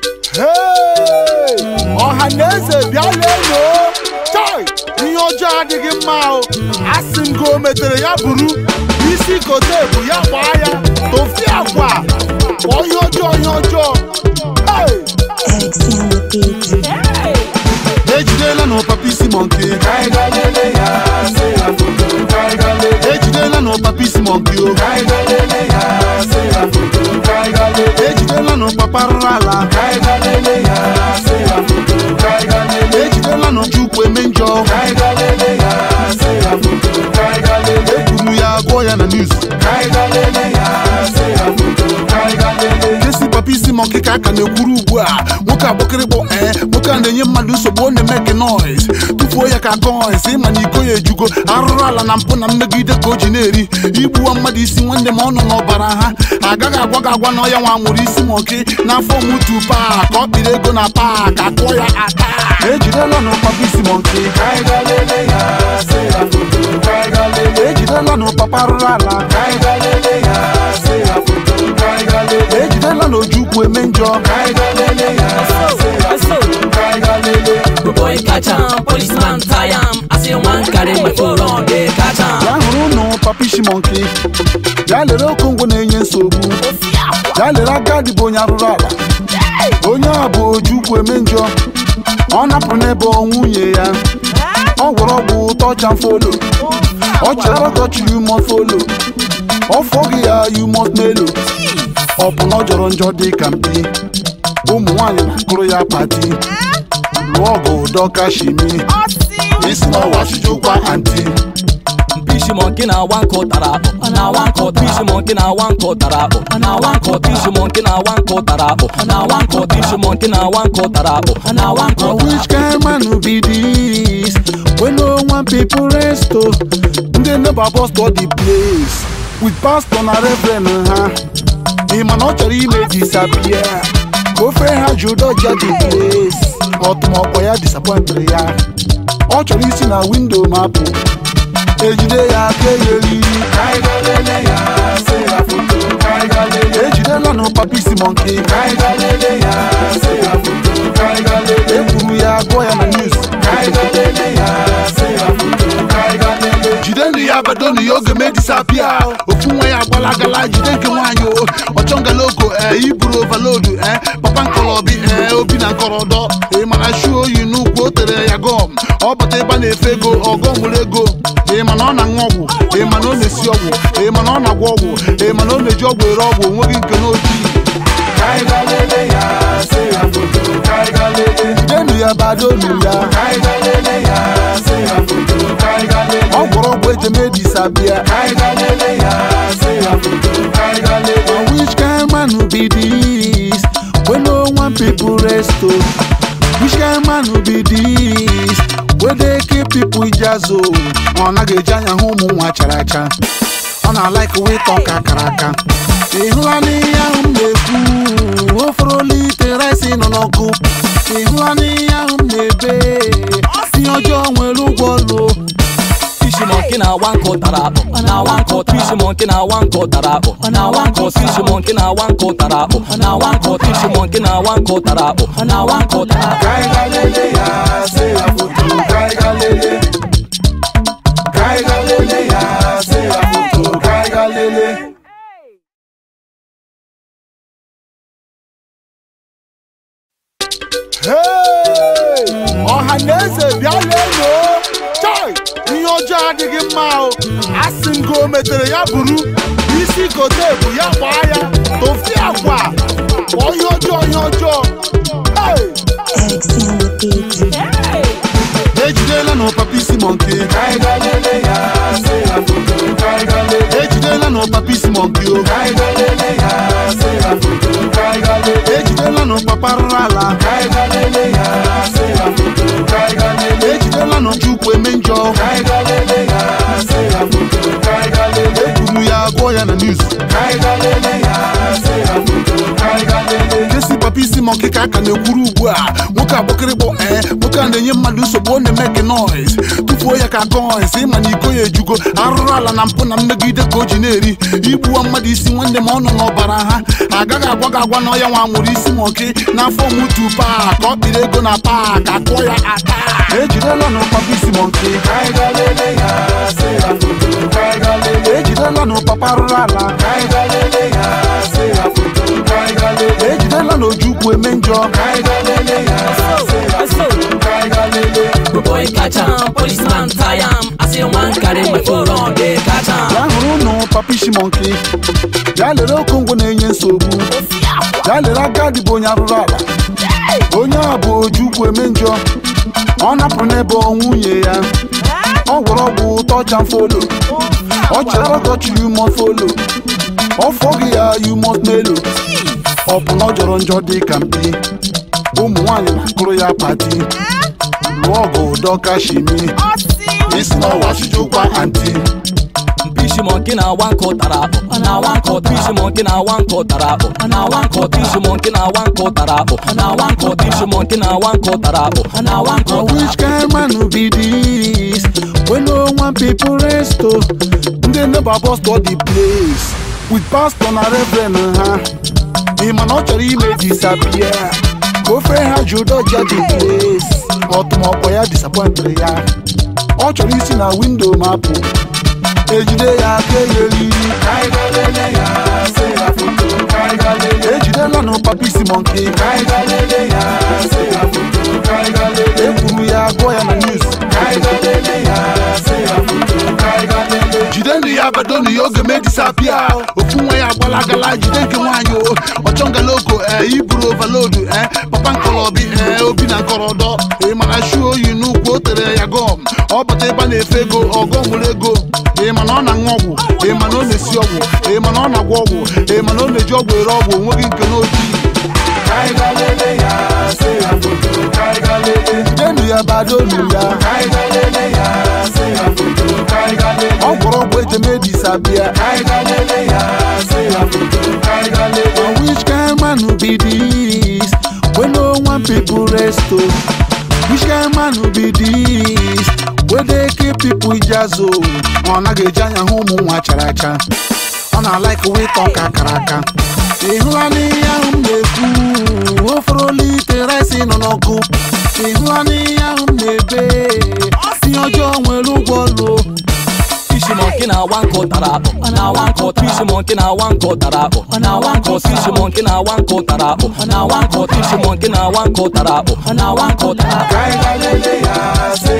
Ohaneze bialeno chai ihe ọjọọ adịghị mma o asị m go metere ya buru isi kote bụ ya gbaa ya tofi akwa ihe ọjọọ ejidela na papisi monkey ejidela na papisi monkey o ejidela na paparala ejidela na chukwu eme njọ ekwuru ya agwọ ya na news esi papisi monkey ka aka na-ekwuru ugbu a nwoke agbakịrịkpọ nwoke a na-enye mmadụ nsogbu ọ na-eme noise tufuo ya ka coins ịma na iko ya ejugo arụrụ ala na mpụ na mmegide ka o ji na-eri igbuwa mmadụ isi nwanne ma ọ nọ n'ọbara ha agaghị agwa na ọya nwa nwụrụ isi monkey n'afọ mutu pak ka ọ kpiri ego na pak akụọ ya aka ejidela na papisi monkey ejidela na papa arụrụ ala ejidela na ojukwu eme njọ the boy catch him, policeman tie him. I say one carry my phone on the catch him. Ya hụrụ no papisi monkey ya lere okongo na-enye nsogbu ya lere agadi bụ onye arụrụ ala onye a bụ ojukwu eme njọ ọ napụrụ n'ebe nwunye ya ọ gwọrọ ọgwụ ụtọ chamfolo ọ chere ọgọchi you must follow ọ fọgị ya you must melo ọ bụ na ọ jọrọ njọ dị ka mpi ụmụ nwaanyị na-akụrụ ya pati lụọ ọgụ ụdọ kashimi isi na ọwachijikwa anti Fish monkey na one quarter up, na one quarter. Fish monkey na one quarter up, na one quarter. Fish monkey na one quarter up, na one quarter. Fish monkey na one quarter up, na one quarter. Which kind man will be this? When no one people rest, they never bust all the place. With pastor na reverend, him and not he may disappear. Go for how you dodge the place. But more boy disappointed ya. Actually, see na window map. Ejide ya keyeli ejidela no papisi monkey ekwuru ya agwọ ya na news jidenu ya badonu ya oge me disapia ofu nwa ya agbalagala jide nke nwaanyị ọchọngaloko iburu overload papa nkọlọbi obi na nkọrọdọ mana shu oyi n'ukwu o tere ya gọm ọ bata ebe a na-efe ego ọgọ nwere ego mana ọ na-aṅụ ọgwụ mana ọ na-esi ọgwụ mana ọ na-agwọ ọgwụ mana ọ na-eji ọgwụ ere ọgwụ onweghị nke n'ojii jidenu ya badonu ya ọ gwọrọ ọgwụ ejeme disapia which kind man will be this when no one people rest which kind man will be this when they keep people in jazo ọ naghị eji anya hụ ụmụ nwa chara acha ọ na-alaik wetọ ka akara aka ịhụla n'ihe ahụ m na-ekwu oferolite rice nọ n'ọkụ ịhụla n'ihe ahụ m na-ebe ihe ọjọọ nwere ụgwọ ọlụ Fish monkey na one quarter up, na one quarter. Fish monkey na one quarter up, na one quarter. Fish monkey na one quarter up, na one quarter. Fish monkey na one quarter up, na one quarter. Kaigalele ya se afutu kaigalele kaigalele ya se afutu kaigalele Ohaneze bialeno chai ihe ọjọọ adịghị mma o asị m go metere ya buru isi kote bụ ya gbaa ya tofi akwa ihe ọjọọ ejidela na papisi monkey ejidela na papisi monkey o ejidela na papa arụrụ ala ejidela na chukwu eme njọ ekwuru ya agwọ ya na news esi papa isi monkey ka aka na-ekwuru ugbu a nwoke agbakịrịkpọ nwoke a na-enye mmadụ nsogbu ọ na-emeke noise tufuo ya ka coins ịma na iko ya ejugo arụrụ ala na mpụ na mmegide ka o ji na-eri igbuwa mmadụ isi nwanne ma ọ nọ n'ọbara ha agaghị agwa gị agwa na ọya nwa nwụrụ isi monkey n'afọ mutu paa ka ọ kpiri ego na paa ka kụọ ya aka ejidela na papa isi monkey ejidela na papa arụrụ ala ejidela na ojukwu eme njọ boy catch am, policeman tie am. I say one carry my phone on the catch am. ya hụrụ nụ papa isi monkey ya lere okongwu na-enye nsogbu ya lere agadi bụ onye arụrụ ala onye a bụ ojukwu eme njọ ọ napụrụ n'ebe nwunye ya ọ gwọrọ ọgwụ ụtọ chamfolo ọ chere ọgọchi you must follow ọ fọghị ya you must melo ọ bụ na ọ jọrọ njọ dị ka mpi ụmụ nwaanyị na-akụrụ ya pati lụọ ọgụ ụdọ kashimi isi na ọwa chijikwa anti Fish monkey na one cut tarapo, na one cut fish monkey na one cut tarapo, na one cut fish monkey na one cut tarapo, na one cut fish monkey na one cut tarapo, na one cut. Which kind man will be this? When no one people rest, they never bust all the place. With pastor and reverend, him and not he may disappear. Go for her, you don't judge the place. Or tomorrow, boy, disappointed ya. Actually, see a window map. Ejide ya keyeli kaigalele ya say a photo kaigalele ejide no papi si monkey kaigalele ya say a photo kaigalele ekuru ya go ya na news kaigalele ya say a photo kaigalele jide ni ya badoni oge me disappear ofunwe ya gbalagala jide nke nwanyo ochonga logo iburu overload papa nkolobi obi na nkorodo ma show you nu quotere ya gom obata eba na efego ogomule ego ma na ọ na-aṅụ ọgwụ ma na ọ na-esi ọgwụ ma na ọ na-agwọ ọgwụ ma na ọ na-eji ọgwụ ere ọgwụ onweghị nke n'oji jidenu ya badonu ya ọ gwọrọ ọgwụ ejeme disappear which kind man be this when no one people rest which kind man be this where they keep people jazo on a gejanya home wacharacha on a like we talk akaraka ihwani yahum neku ofroli terasi no noku ihwani yahum nebe si ojo nwelu gwolo Fish monkey na one cut tarapo, na one cut fish monkey na one cut tarapo, na one cut fish monkey na one cut tarapo, na one cut fish monkey na one cut tarapo, na one cut.